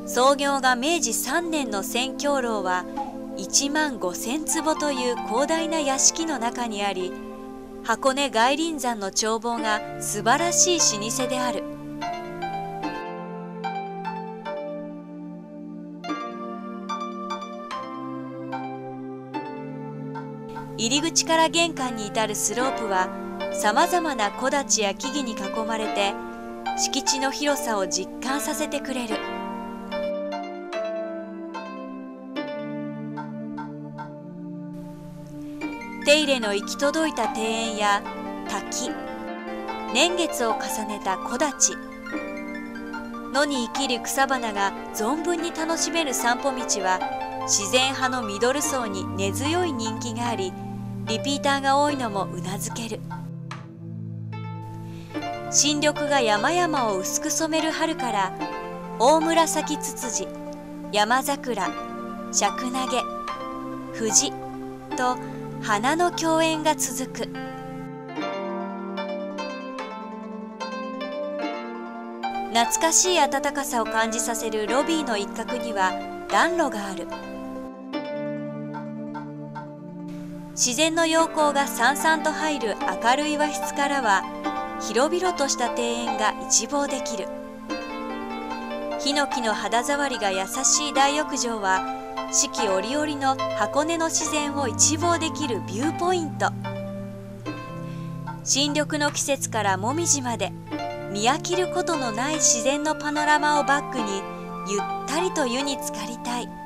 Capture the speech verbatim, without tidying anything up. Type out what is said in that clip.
創業がめいじさんねんの千鏡楼はいちまんごせんつぼという広大な屋敷の中にあり、箱根外輪山の眺望が素晴らしい老舗である。入り口から玄関に至るスロープはさまざまな木立や木々に囲まれて、敷地の広さを実感させてくれる。手入れの行き届いた庭園や滝、年月を重ねた木立、野に生きる草花が存分に楽しめる散歩道は、自然派のミドル層に根強い人気があり、リピーターが多いのもうなずける。新緑が山々を薄く染める春から、大紫ツツジ、山桜、シャクナゲ、藤と花の競演が続く。懐かしい暖かさを感じさせるロビーの一角には暖炉がある。自然の陽光がさんさんと入る明るい和室からは、広々とした庭園が一望できる。ヒノキの肌触りが優しい大浴場は、四季折々の箱根の自然を一望できるビューポイント。新緑の季節からもみじまで、見飽きることのない自然のパノラマをバックに、ゆったりと湯に浸かりたい。